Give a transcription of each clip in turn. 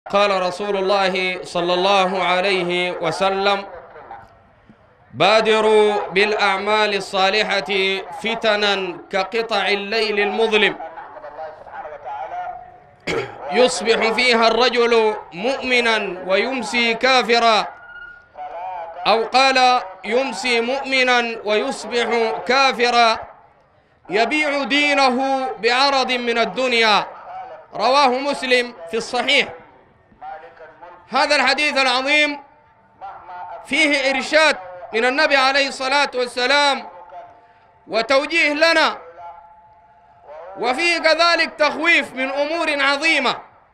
قال رسول الله صلى الله عليه وسلم: بادروا بالأعمال الصالحة فتنا كقطع الليل المظلم يصبح فيها الرجل مؤمنا ويمسي كافرا، أو قال يمسي مؤمنا ويصبح كافرا، يبيع دينه بعرض من الدنيا. رواه مسلم في الصحيح. هذا الحديث العظيم فيه إرشاد من النبي عليه الصلاة والسلام وتوجيه لنا، وفيه كذلك تخويف من أمور عظيمة.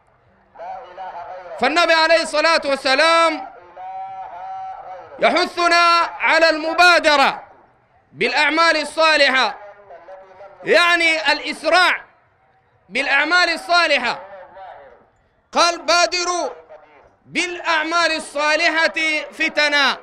فالنبي عليه الصلاة والسلام يحثنا على المبادرة بالأعمال الصالحة، يعني الإسراع بالأعمال الصالحة. قال: بادروا بالأعمال الصالحة فتنا.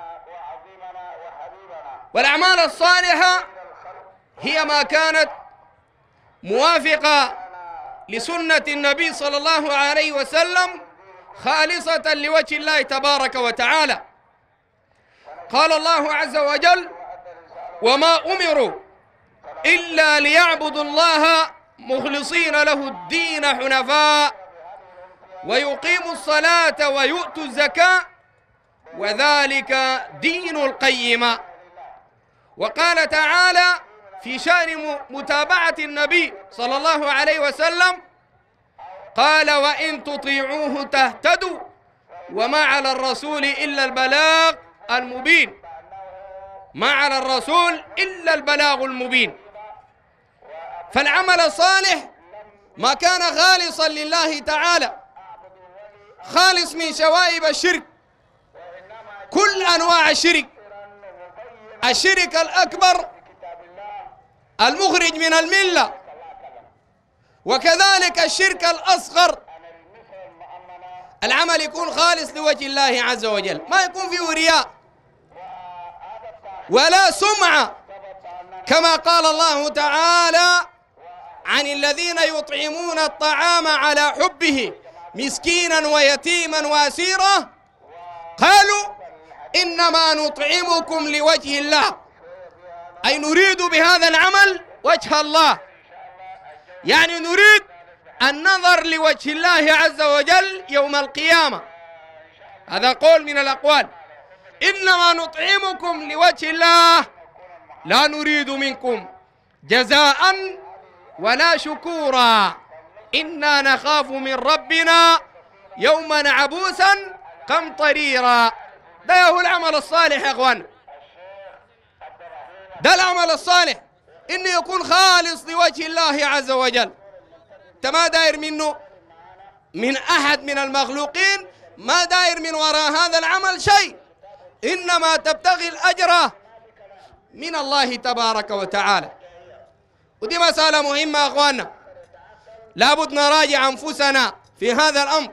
والأعمال الصالحة هي ما كانت موافقة لسنة النبي صلى الله عليه وسلم خالصة لوجه الله تبارك وتعالى. قال الله عز وجل: وما أمروا إلا ليعبدوا الله مخلصين له الدين حنفاء ويقيموا الصلاة ويؤتوا الزكاة وذلك دين القيمة. وقال تعالى في شأن متابعة النبي صلى الله عليه وسلم: قال: وإن تطيعوه تهتدوا وما على الرسول إلا البلاغ المبين. ما على الرسول إلا البلاغ المبين. فالعمل الصالح ما كان خالصا لله تعالى، خالص من شوائب الشرك، كل أنواع الشرك، الشرك الأكبر المخرج من الملة، وكذلك الشرك الأصغر. العمل يكون خالص لوجه الله عز وجل، ما يكون فيه رياء ولا سمعة، كما قال الله تعالى عن الذين يطعمون الطعام على حبه مسكينا ويتيما واسيرا، قالوا إنما نطعمكم لوجه الله، أي نريد بهذا العمل وجه الله، يعني نريد النظر لوجه الله عز وجل يوم القيامة. هذا قول من الأقوال: إنما نطعمكم لوجه الله لا نريد منكم جزاء ولا شكورا إنا نخاف من ربنا يوما عبوسا قمطريرا. ده هو العمل الصالح يا أخوان، ده العمل الصالح، إنه يكون خالص لوجه الله عز وجل. أنت ما داير منه من أحد من المخلوقين، ما داير من وراء هذا العمل شيء، إنما تبتغي الأجر من الله تبارك وتعالى. ودي مسألة مهمة يا أخواننا، لابد نراجع أنفسنا في هذا الأمر.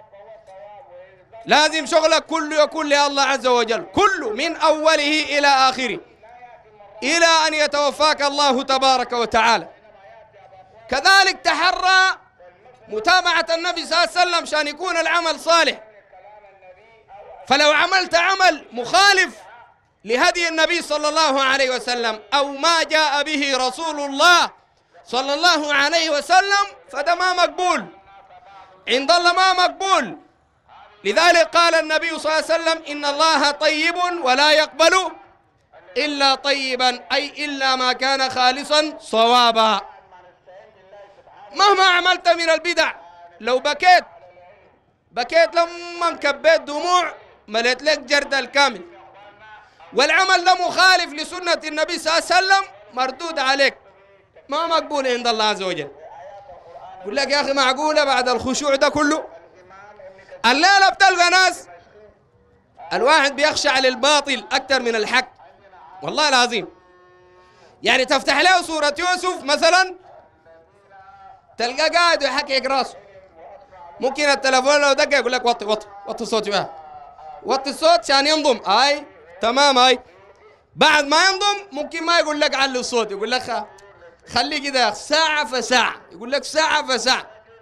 لازم شغلك كله يكون لله عز وجل، كله من أوله إلى آخره، إلى أن يتوفاك الله تبارك وتعالى. كذلك تحرى متابعة النبي صلى الله عليه وسلم شان يكون العمل صالح. فلو عملت عمل مخالف لهدي النبي صلى الله عليه وسلم أو ما جاء به رسول الله صلى الله عليه وسلم فده ما مقبول عند الله، ما مقبول. لذلك قال النبي صلى الله عليه وسلم: إن الله طيب ولا يقبل إلا طيبا، أي إلا ما كان خالصا صوابا. مهما عملت من البدع، لو بكيت لما انكبيت دموع مليت لك جرد الكامل، والعمل ده مخالف لسنة النبي صلى الله عليه وسلم، مردود عليك، ما مقبول عند الله عز وجل. يقول لك يا أخي معقولة بعد الخشوع ده كله؟ الليلة بتلقى ناس الواحد بيخشع للباطل أكثر من الحق، والله العظيم. يعني تفتح له سورة يوسف مثلا تلقى قاعد ويحكي راسه، ممكن التلفون لو دق يقول لك وطي وطي وطي الصوت شوية، وطي الصوت عشان ينضم. أي تمام. أي بعد ما ينضم ممكن ما يقول لك علي الصوت، يقول لك خلي كده ساعة فساعة، يقول لك ساعة فساعة.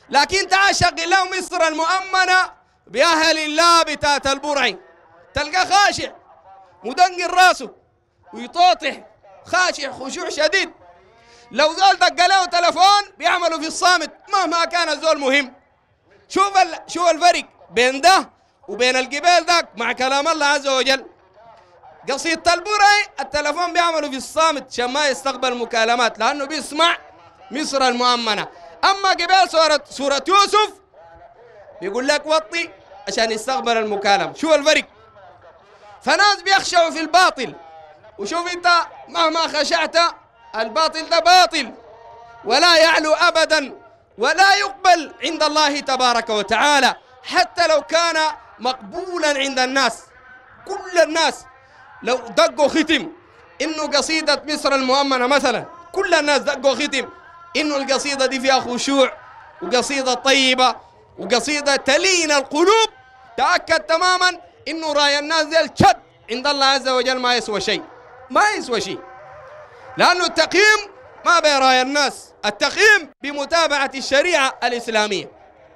لكن تعال شغل له مصر المؤمنة بأهل الله بتات البرعي، تلقى خاشع مدنقر راسه ويطوطح خاشع خشوع شديد. لو زول دق له تلفون بيعملوا في الصامت مهما كان الزول مهم. شوف الفرق بين ده وبين القبيل ذاك مع كلام الله عز وجل. قصيدة البرعي التلفون بيعملوا في الصامت عشان ما يستقبل مكالمات لأنه بيسمع مصر المؤمنة. أما قبيل سورة يوسف بيقول لك وطي عشان يستقبل المكالمة. شوف الفرق. فناس بيخشعوا في الباطل، وشوف انت مهما خشعت الباطل ده باطل ولا يعلو أبدا ولا يقبل عند الله تبارك وتعالى حتى لو كان مقبولا عند الناس. كل الناس لو دقوا ختم إنه قصيدة مصر المؤمنة مثلا، كل الناس دقوا ختم إنه القصيدة دي فيها خشوع وقصيدة طيبة وقصيدة تلين القلوب، تأكد تماما إنه راي الناس دي الشد عند الله عز وجل ما يسوى شيء، ما يسوى شيء. لأنه التقييم ما براي الناس، التقييم بمتابعة الشريعة الإسلامية.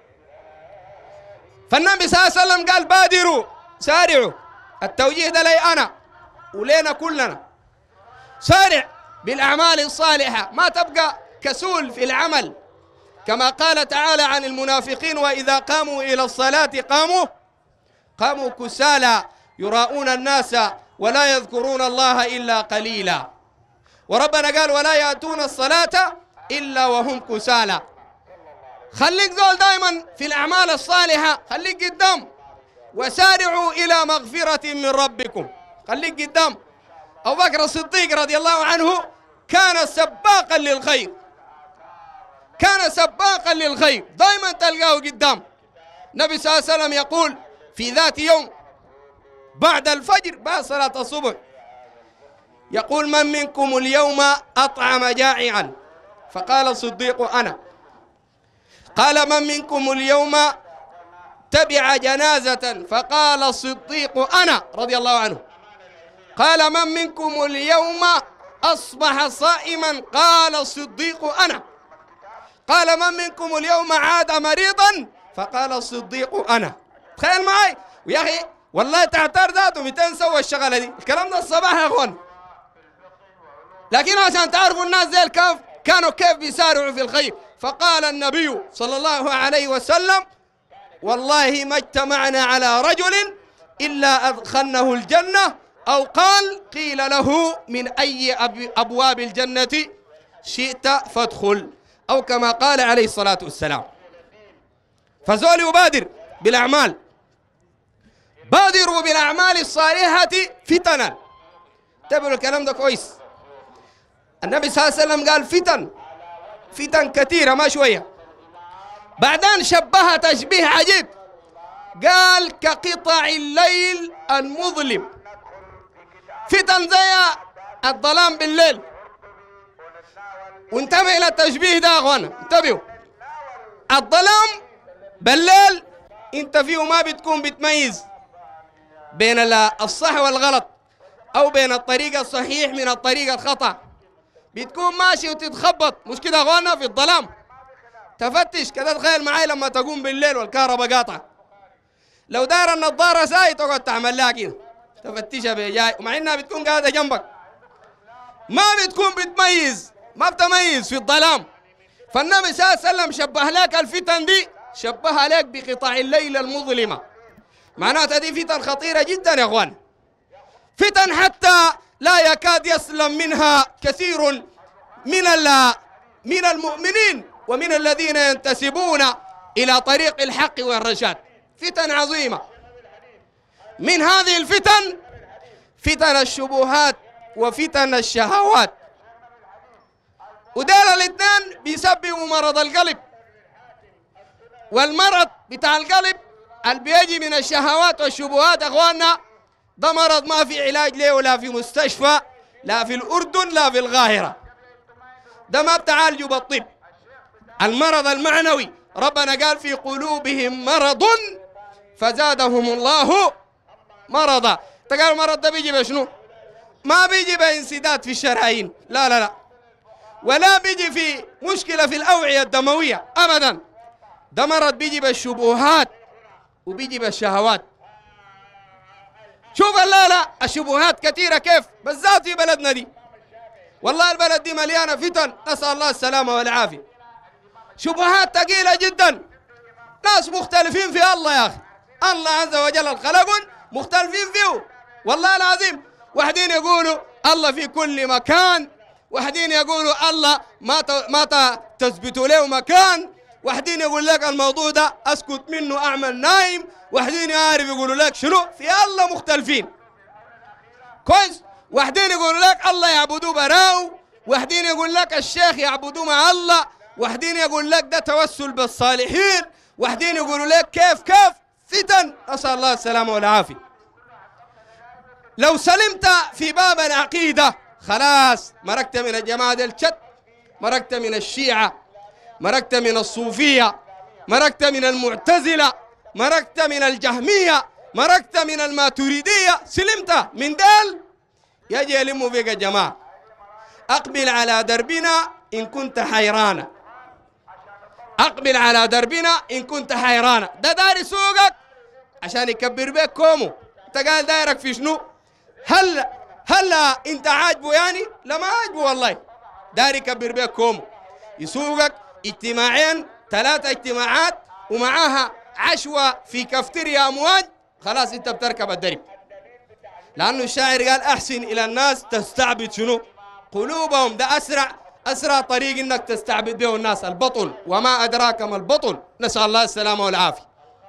فالنبي صلى الله عليه وسلم قال بادروا سارعوا. التوجيه ده لي أنا ولينا كلنا، سارع بالأعمال الصالحة، ما تبقى كسول في العمل، كما قال تعالى عن المنافقين وإذا قاموا إلى الصلاة قاموا كسالى يراؤون الناس ولا يذكرون الله إلا قليلا. وربنا قال ولا يأتون الصلاة إلا وهم كسالى. خليك ذول دائما في الأعمال الصالحة، خليك قدام. وسارعوا إلى مغفرة من ربكم، خليك قدام. أبو بكر الصديق رضي الله عنه كان سباقا للخير، كان سباقا للخير، دائما تلقاه قدام. النبي صلى الله عليه وسلم يقول في ذات يوم بعد الفجر بعد صلاة الصبح، يقول من منكم اليوم أطعم جائعا؟ فقال الصديق أنا. قال من منكم اليوم تبع جنازة؟ فقال الصديق أنا رضي الله عنه. قال من منكم اليوم أصبح صائما؟ قال الصديق أنا. قال من منكم اليوم عاد مريضا؟ فقال الصديق أنا. تخيل معي. ويا أخي والله تعتار ذاته 200 سوى الشغلة دي، الكلام ده الصباح يا أخوان. لكن عشان تعرفوا الناس ذيل كانوا كيف بيسارعوا في الخير. فقال النبي صلى الله عليه وسلم والله ما اجتمعنا على رجل إلا أدخلنه الجنة، أو قال قيل له من أي أبواب الجنة شئت فادخل، أو كما قال عليه الصلاة والسلام. فزول يبادر بالأعمال، بادروا بالأعمال الصالحة فتنا. انتبهوا الكلام ده كويس. النبي صلى الله عليه وسلم قال فتن كثيرة ما شوية. بعدين شبهها تشبيه عجيب، قال كقطع الليل المظلم. فتن زي الظلام بالليل. وانتبه إلى التشبيه ده يا أخوانا، انتبهوا. الظلام بالليل انت فيه ما بتكون بتميز بين الصح والغلط، أو بين الطريق الصحيح من الطريق الخطأ، بتكون ماشي وتتخبط، مش كده يا أخوانا؟ في الظلام تفتش كده. تخيل معي لما تقوم بالليل والكهرباء قاطعة، لو دار النظارة ساي تقعد تعمل لها كده تفتشها بجاي، ومع انها بتكون قاعدة جنبك ما بتكون بتميز، ما بتميز في الظلام. فالنبي صلى الله عليه وسلم شبه لك الفتن دي، شبهها لك بقطع الليل المظلمة. معناتها دي فتن خطيرة جدا يا اخوان، فتن حتى لا يكاد يسلم منها كثير من المؤمنين ومن الذين ينتسبون إلى طريق الحق والرشاد. فتن عظيمة. من هذه الفتن فتن الشبهات وفتن الشهوات، ودول الاثنين بيسببوا مرض القلب. والمرض بتاع القلب اللي بيجي من الشهوات والشبهات اخواننا ده مرض ما في علاج له، ولا في مستشفى، لا في الأردن لا في القاهرة. ده ما بتعالجه بالطب. المرض المعنوي ربنا قال في قلوبهم مرض فزادهم الله مرضا. تقال المرض ده بيجي بشنو؟ ما بيجي بانسداد في الشرايين، لا لا لا، ولا بيجي في مشكلة في الأوعية الدموية أبدا. ده مرض بيجي بالشبهات وبيجي بالشهوات. شوف لا الشبهات كثيرة كيف بالذات في بلدنا دي. والله البلد دي مليانة فتن، نسأل الله السلامة والعافية. شبهات ثقيلة جدا، ناس مختلفين في الله يا أخي. الله عز وجل الخلقون مختلفين فيه والله العظيم. واحدين يقولوا الله في كل مكان، واحدين يقولوا الله ما تثبتوا له مكان، واحدين يقول لك الموضوع ده اسكت منه اعمل نايم، واحدين يعرف يقولوا لك شنو في الله مختلفين كويس. واحدين يقولوا لك الله يعبدوه براو، واحدين يقول لك الشيخ يعبدوه مع الله، واحدين يقول لك ده توسل بالصالحين، واحدين يقولوا لك كيف فتن، نسأل الله السلامة والعافية. لو سلمت في باب العقيدة خلاص مرقت من الجماعة الشت، مرقت من الشيعة، مرقت من الصوفية، مرقت من المعتزلة، مرقت من الجهمية، مرقت من الماتريدية، سلمت من دال يجي يلموا بك الجماعة. أقبل على دربنا إن كنت حيرانا، أقبل على دربنا إن كنت حيرانا. ده داري سوقك عشان يكبر بك كومو. أنت قال دايرك في شنو؟ هلا أنت عاجبه يعني؟ لا ما عاجبه والله. داري يكبر بك كومو، يسوقك اجتماعين 3 اجتماعات ومعاها عشوة في كافتيريا أمواج، خلاص أنت بتركب الدرب. لأنه الشاعر قال أحسن إلى الناس تستعبد شنو؟ قلوبهم. ده أسرع طريق إنك تستعبد به الناس، البطل. وما أدراك ما البطل، نسأل الله السلامة والعافية.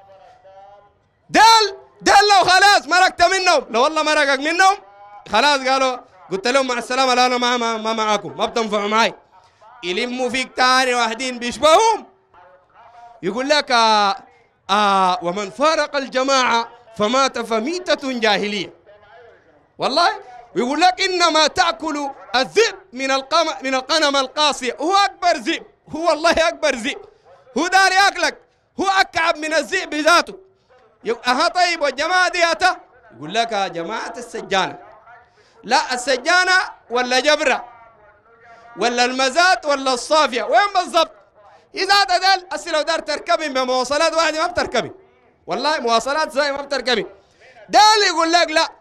دال لو خلاص مرقت منهم، لو والله مرقك منهم خلاص قالوا قلت لهم مع السلامة، لا أنا ما معاكم، ما بتنفعوا معي. يلموا فيك تاني واحدين بيشبههم، يقول لك ومن فارق الجماعة فمات فميتة جاهلية. والله ويقول لك إنما تأكل الذئب من القنم القاسية. هو أكبر ذئب، هو والله أكبر ذئب، هو داري أكلك، هو أكعب من الذئب ذاته. طيب والجماعة دي يقول لك جماعة السجانة. لا السجانة ولا جبرة ولا المزات ولا الصافية، وين بالضبط؟ إذا تدل أصل لو دار تركبي بمواصلات واحدة ما بتركبي، والله مواصلات زي ما بتركبي. ده اللي يقول لك لا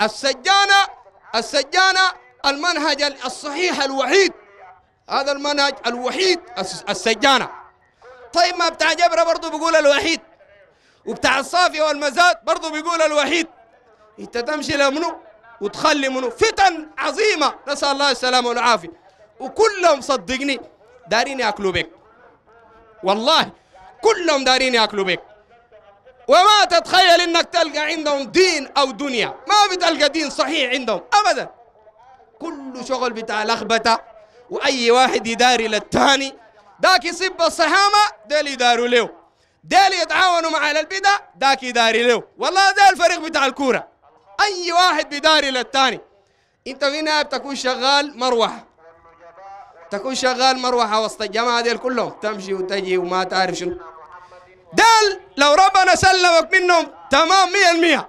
السجانة المنهج الصحيح الوحيد، هذا المنهج الوحيد السجانة. طيب ما بتاع جبرة برضو بيقول الوحيد، وبتاع الصافية والمزات برضو بيقول الوحيد. انت تمشي لمنو وتخلي منو؟ فتن عظيمة، نسأل الله السلامة والعافية. وكلهم صدقني دارين ياكلوا بك، والله كلهم دارين ياكلوا بك. وما تتخيل انك تلقى عندهم دين او دنيا، ما بتلقى دين صحيح عندهم ابدا. كل شغل بتاع لخبطه، واي واحد يداري للثاني. داك يصب الصحامه ديل يداروا له، ديل يتعاونوا مع البدع داك يداري له. والله ده الفريق بتاع الكوره، اي واحد بيداري للثاني. انت في النهايه بتكون شغال مروحه، تكون شغال مروحه وسط الجماعه ديل كلهم، تمشي وتجي وما تعرف شنو. دال لو ربنا سلمك منهم تمام 100%.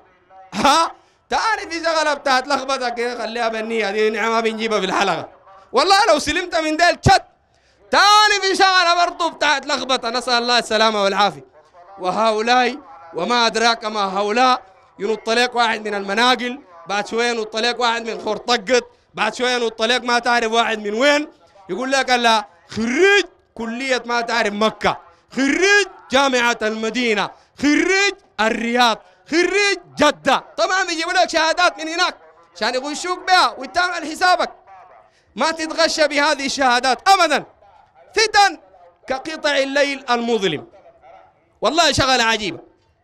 تعرف في شغله بتاعت لخبطه كده خليها بالنيه، دي نعمه بنجيبها في الحلقه. والله لو سلمت من ديل شت تاني في شغله برضه بتاعت لخبطه، نسال الله السلامه والعافيه. وهؤلاء وما ادراك ما هؤلاء، ينط لك واحد من المناقل، بعد شويه ينط لك واحد من خرطقت، بعد شويه ينط لك ما تعرف واحد من وين، يقول لك الله خريج كليه ما تعرف مكه، خريج جامعة المدينة، خريج الرياض، خريج جدة. طبعا بيجيبوا لك شهادات من هناك عشان يغشوك بها وتعمل حسابك. ما تتغشى بهذه الشهادات أبدا. فتن كقطع الليل المظلم، والله شغلة عجيبة.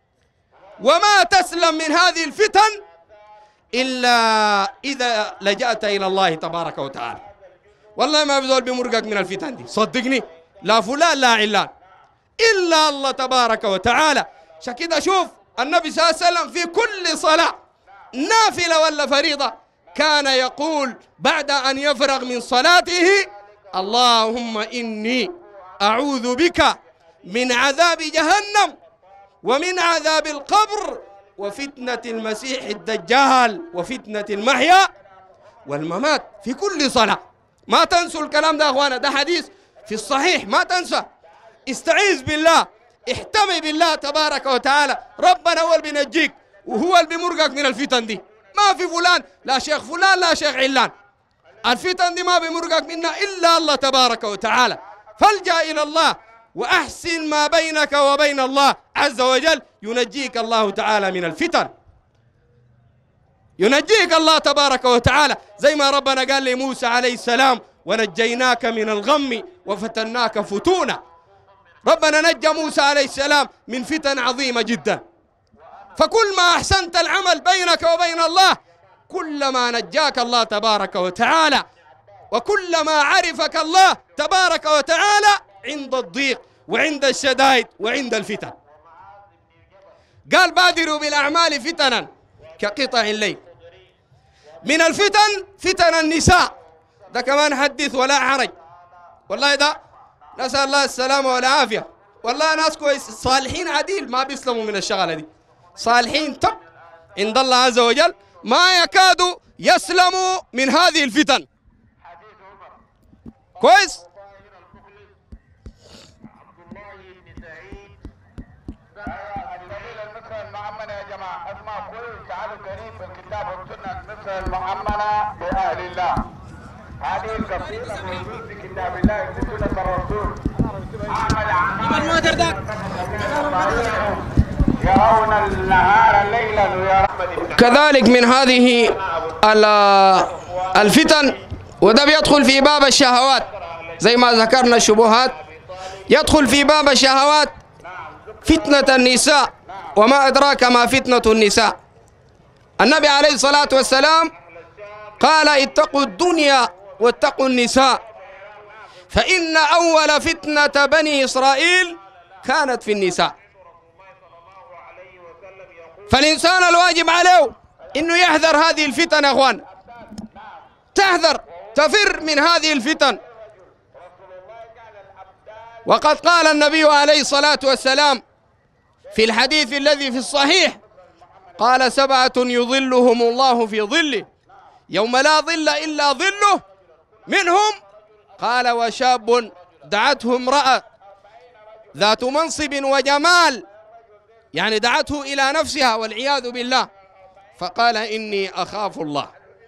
وما تسلم من هذه الفتن إلا إذا لجأت إلى الله تبارك وتعالى. والله ما بزول بمرقك من الفتن دي، صدقني، لا فلان لا علان إلا الله تبارك وتعالى. عشان كده شوف النبي صلى الله عليه وسلم في كل صلاة نافلة ولا فريضة كان يقول بعد أن يفرغ من صلاته: اللهم إني أعوذ بك من عذاب جهنم ومن عذاب القبر وفتنة المسيح الدجال وفتنة المحيا والممات. في كل صلاة ما تنسوا الكلام ده أخوانا، ده حديث في الصحيح ما تنسى. استعيذ بالله احتمي بالله تبارك وتعالى. ربنا هو اللي بينجيك وهو اللي بيمرقك من الفتن دي. ما في فلان، لا شيخ فلان، لا شيخ علان. الفتن دي ما بيمرقك منها إلا الله تبارك وتعالى. فالجأ إلى الله وأحسن ما بينك وبين الله عز وجل، ينجيك الله تعالى من الفتن، ينجيك الله تبارك وتعالى. زي ما ربنا قال لموسى عليه السلام: ونجيناك من الغم وفتناك فتونا. ربنا نجى موسى عليه السلام من فتن عظيمة جدا. فكل ما أحسنت العمل بينك وبين الله كلما نجاك الله تبارك وتعالى، وكلما عرفك الله تبارك وتعالى عند الضيق وعند الشدائد وعند الفتن. قال: بادروا بالأعمال فتنا كقطع الليل. من الفتن فتن النساء، ده كمان حدث ولا حرج. والله ده نسأل الله السلامة والعافية. والله ناس كويس صالحين عديل ما بيسلموا من الشغلة دي، صالحين تب عند الله عز وجل، ما يكادوا يسلموا من هذه الفتن. كويس. المؤمنة يا جماعة اسمعوا كويس، تعالوا قريب في الكتاب والسنة مصر المؤمنة بأهل الله. هذه القصيدة موجودة في كتاب الله وسنة الرسول. يرون النهار ليلا ويرون. كذلك من هذه الفتن، وده بيدخل في باب الشهوات زي ما ذكرنا الشبهات، يدخل في باب الشهوات فتنة النساء. وما أدراك ما فتنة النساء. النبي عليه الصلاة والسلام قال: اتقوا الدنيا واتقوا النساء، فإن أول فتنة بني إسرائيل كانت في النساء. فالإنسان الواجب عليه إنه يحذر هذه الفتن يا أخوان، تحذر، تفر من هذه الفتن. وقد قال النبي عليه الصلاة والسلام في الحديث الذي في الصحيح، قال: 7 يظلهم الله في ظله يوم لا ظل إلا ظله، منهم قال: وشاب دعته امرأة ذات منصب وجمال، يعني دعته إلى نفسها والعياذ بالله، فقال: إني أخاف الله.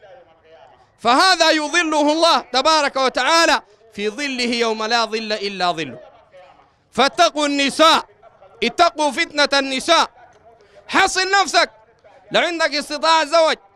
فهذا يظله الله تبارك وتعالى في ظله يوم لا ظل إلا ظله. فاتقوا النساء، اتقوا فتنة النساء. حصن نفسك. لو عندك استطاعة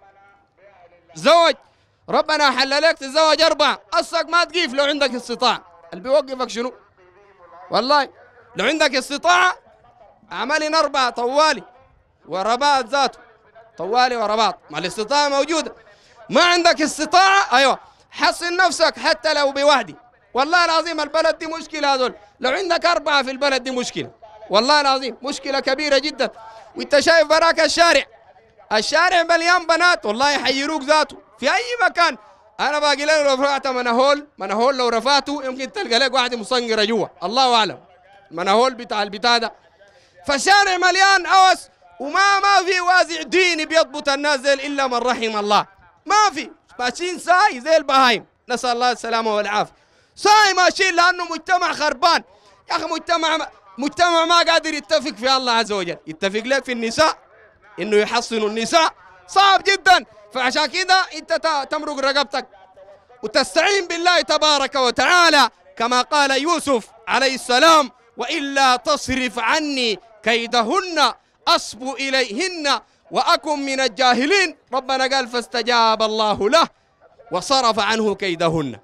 زوج ربنا حل لك تتزوج 4، أصلك ما تقيف. لو عندك استطاعة، اللي بيوقفك شنو؟ والله لو عندك استطاعة اعملين 4 طوالي ورباط ذاته، طوالي ورباط، ما الاستطاعة موجودة. ما عندك استطاعة، أيوة حصن نفسك حتى لو بوحدي. والله العظيم البلد دي مشكلة هذول، لو عندك 4 في البلد دي مشكلة، والله العظيم مشكلة كبيرة جدا. وانت شايف براك الشارع مليان بنات، والله يحيروك ذاته في أي مكان. أنا باقي لك لو رفعت منهول لو رفعته يمكن تلقى لك واحدة مصنقرة جوا، الله أعلم، المنهول بتاع البتاع ده. فالشارع مليان أوس، وما في وازع ديني بيضبط الناس زي إلا من رحم الله. ما في، ماشيين ساي زي البهايم، نسأل الله السلامة والعافية. ساي ماشيين لأنه مجتمع خربان يا أخي. مجتمع ما قادر يتفق في الله عز وجل. يتفق لك في النساء إنه يحصنوا النساء صعب جدا. فعشان كده أنت تمرق رقبتك وتستعين بالله تبارك وتعالى، كما قال يوسف عليه السلام: وإلا تصرف عني كيدهن أصب إليهن وأكن من الجاهلين. ربنا قال: فاستجاب الله له وصرف عنه كيدهن.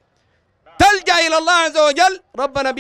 تلجأ إلى الله عز وجل، ربنا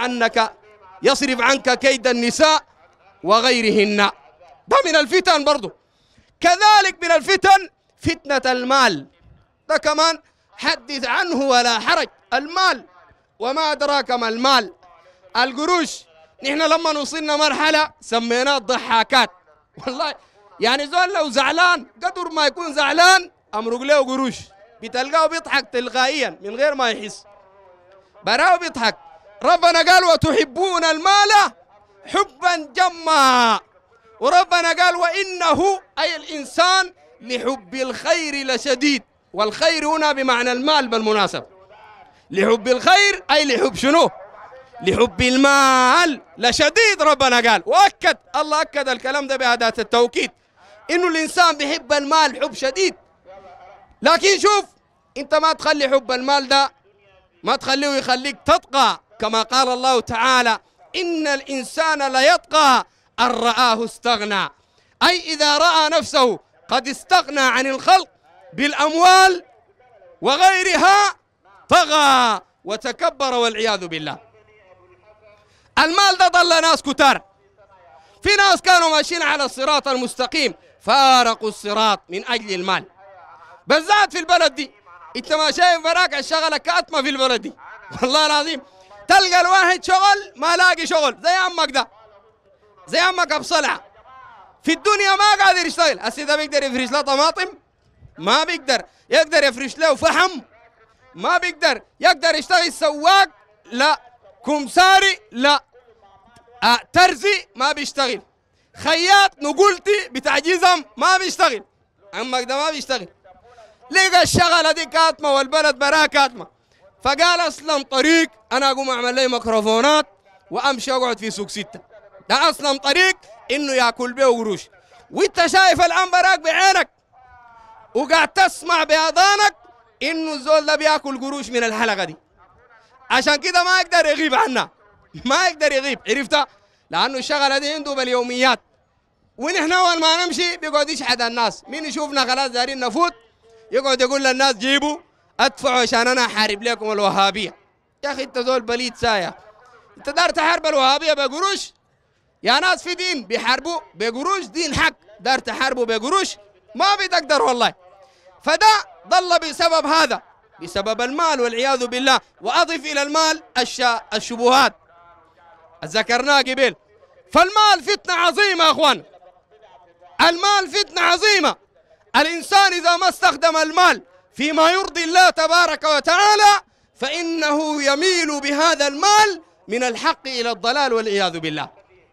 يصرف عنك كيد النساء وغيرهن. ده من الفتن برضو. كذلك من الفتن فتنة المال، ده كمان حدث عنه ولا حرج. المال، وما أدراك ما المال، القروش. نحن لما وصلنا مرحلة سميناه الضحاكات. والله يعني زول لو زعلان قدر ما يكون زعلان أمرق له قروش، بتلقاه بيضحك تلقائيا من غير ما يحس، براو بيضحك. ربنا قال: وتحبون المال حبا جما. وربنا قال: وإنه أي الإنسان لحب الخير لشديد. والخير هنا بمعنى المال بالمناسبة. لحب الخير أي لحب شنو؟ لحب المال لشديد. ربنا قال وأكد، الله أكد الكلام ده بأداة التوكيد، إنه الإنسان بيحب المال حب شديد. لكن شوف، أنت ما تخلي حب المال ده ما تخليه يخليك تطغى، كما قال الله تعالى: إن الإنسان ليطغى أن رآه استغنى. أي إذا رأى نفسه قد استغنى عن الخلق بالأموال وغيرها طغى وتكبر والعياذ بالله. المال ده ضل ناس كتار، في ناس كانوا ماشيين على الصراط المستقيم فارقوا الصراط من أجل المال، بالذات في البلد دي. انت ما شايف براك الشغلة كاتمة في البلد دي، والله العظيم تلقى الواحد شغل ما لاقي شغل، زي عمك ده، زي عمك ابو صلعة في الدنيا ما قادر يشتغل. هسه ده بيقدر يفرش له طماطم؟ ما بيقدر. يقدر يفرش له فحم؟ ما بيقدر. يقدر يشتغل سواق؟ لا. كمساري؟ لا. ترزي؟ ما بيشتغل. خياط نقولتي بتاع جزم؟ ما بيشتغل. عمك ده ما بيشتغل. لقى الشغلة دي كاتمة والبلد براه كاتمة، فقال أسلم طريق أنا أقوم أعمل لي ميكروفونات وأمشي أقعد في سوق 6. ده أسلم طريق إنه يأكل بيه قروش. وإنت شايف الآن براك بعينك وقاعد تسمع بأذانك إنه الزول ده بياكل قروش من الحلقة دي. عشان كده ما يقدر يغيب عنها، ما يقدر يغيب، عرفتها؟ لأنه الشغلة دي عنده باليوميات. ونحن أول ما نمشي بيقعد يشحد الناس، مين يشوفنا خلاص دارين نفوت يقعد يقول للناس جيبوا ادفعوا عشان انا احارب لكم الوهابيه. يا اخي انت زول بليد سايا، انت دار تحارب الوهابيه بقروش؟ يا ناس في دين بيحاربوا بقروش، دين حق، دار تحاربوا بقروش؟ ما بتقدر والله. فده ضل بسبب هذا، بسبب المال والعياذ بالله. واضف الى المال الشبهات ذكرناها قبل. فالمال فتنه عظيمه يا اخوان، المال فتنه عظيمه. الإنسان إذا ما استخدم المال فيما يرضي الله تبارك وتعالى فإنه يميل بهذا المال من الحق إلى الضلال والعياذ بالله.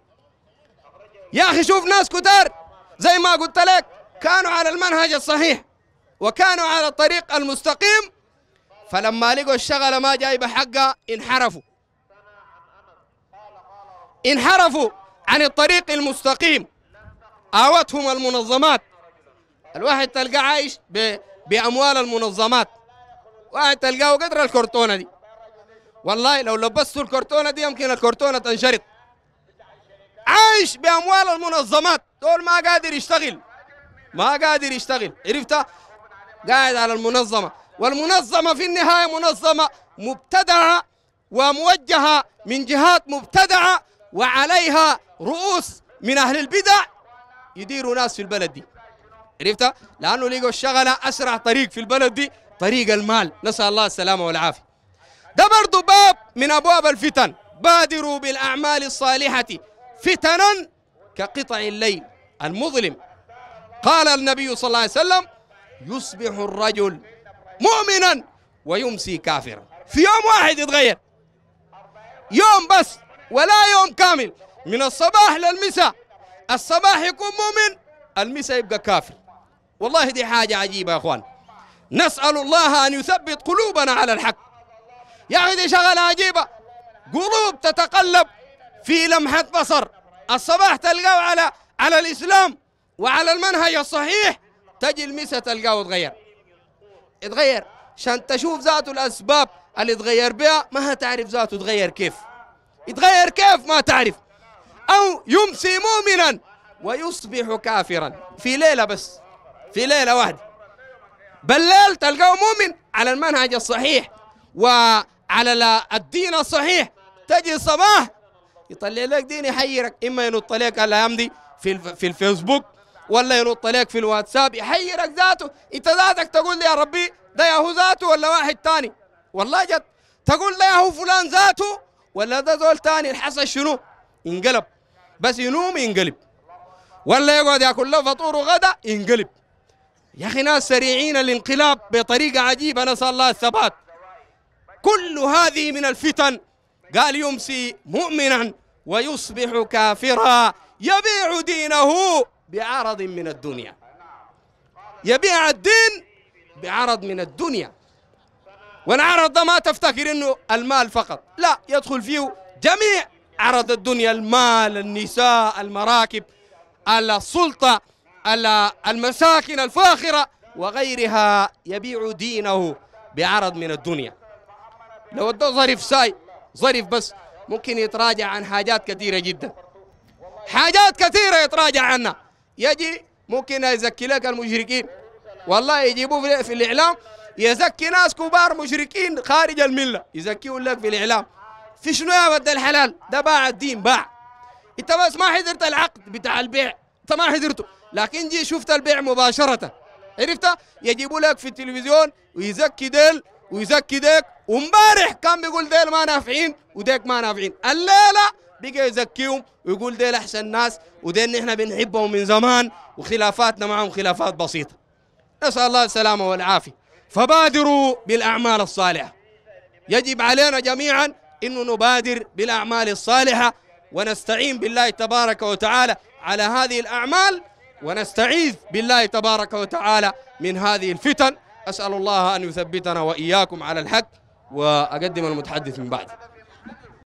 يا أخي شوف ناس كتار زي ما قلت لك كانوا على المنهج الصحيح وكانوا على الطريق المستقيم، فلما لقوا الشغلة ما جايبة حقها انحرفوا عن الطريق المستقيم. آوتهم المنظمات. الواحد تلقاه عايش بأموال المنظمات، واحد تلقاه قدر الكرتونة دي، والله لو لبسته الكرتونة دي يمكن الكرتونة تنشرط. عايش بأموال المنظمات، دول ما قادر يشتغل، ما قادر يشتغل، عرفتها؟ قاعد على المنظمة، والمنظمة في النهاية منظمة مبتدعة وموجهة من جهات مبتدعة، وعليها رؤوس من أهل البدع يديروا ناس في البلد دي، عرفتها؟ لأنه لقوا الشغلة أسرع طريق في البلد دي طريق المال، نسأل الله السلامة والعافية. ده برضو باب من أبواب الفتن. بادروا بالأعمال الصالحة فتنا كقطع الليل المظلم. قال النبي صلى الله عليه وسلم: يصبح الرجل مؤمنا ويمسي كافرا. في يوم واحد يتغير، يوم بس ولا يوم كامل، من الصباح للمساء. الصباح يكون مؤمن، المساء يبقى كافر. والله دي حاجة عجيبة يا أخوان، نسأل الله أن يثبت قلوبنا على الحق. يا أخي دي شغلة عجيبة، قلوب تتقلب في لمحة بصر. الصباح تلقاه على الإسلام وعلى المنهج الصحيح، تجي المساء تلقاه اتغير. عشان تشوف ذاته الأسباب اللي اتغير بها ما هتعرف ذاته اتغير كيف، اتغير كيف ما تعرف. أو يمسي مؤمنا ويصبح كافرا في ليلة بس، في ليلة واحدة. بالليل تلقاه مؤمن على المنهج الصحيح وعلى الدين الصحيح، تجي الصباح يطلع لك دين يحيرك، إما ينط لك الأيام دي في الفيسبوك ولا ينط لك في الواتساب يحيرك ذاته. أنت ذاتك تقول لي يا ربي ده ياهو ذاته ولا واحد تاني، والله جد تقول ده ياهو فلان ذاته ولا ده زول تاني. الحصل شنو؟ ينقلب، بس ينوم ينقلب، ولا يقعد ياكل له فطور وغدا ينقلب. يا اخي ناس سريعين الانقلاب بطريقه عجيبه، نسال الله الثبات. كل هذه من الفتن. قال يمسي مؤمنا ويصبح كافرا، يبيع دينه بعرض من الدنيا، يبيع الدين بعرض من الدنيا. والعرض ده ما تفتكر انه المال فقط، لا، يدخل فيه جميع عرض الدنيا، المال، النساء، المراكب، السلطة، المساكن الفاخرة وغيرها، يبيع دينه بعرض من الدنيا. لو ادوه ظرف ساي، ظرف بس، ممكن يتراجع عن حاجات كثيرة جدا، حاجات كثيرة يتراجع عنها. يجي ممكن يزكي لك المشركين، والله يجيبوه في الإعلام يزكي ناس كبار مشركين خارج الملة، يزكيون لك في الإعلام. في شنو يا ولد الحلال؟ ده باع الدين، باع. انت بس ما حضرت العقد بتاع البيع، انت ما حضرته، لكن جي شفت البيع مباشرة، عرفت؟ يجيبوا لك في التلفزيون ويزكي ديل ويزكي ديك، وامبارح كان بيقول ديل ما نافعين وديك ما نافعين، الليلة بقى يزكيهم ويقول ديل أحسن ناس وديل نحن بنحبهم من زمان وخلافاتنا معهم خلافات بسيطة. نسأل الله السلامة والعافية. فبادروا بالأعمال الصالحة، يجب علينا جميعا إنه نبادر بالأعمال الصالحة ونستعين بالله تبارك وتعالى على هذه الأعمال، ونستعيذ بالله تبارك وتعالى من هذه الفتن. أسأل الله أن يثبتنا وإياكم على الحق، وأقدم المتحدث من بعد.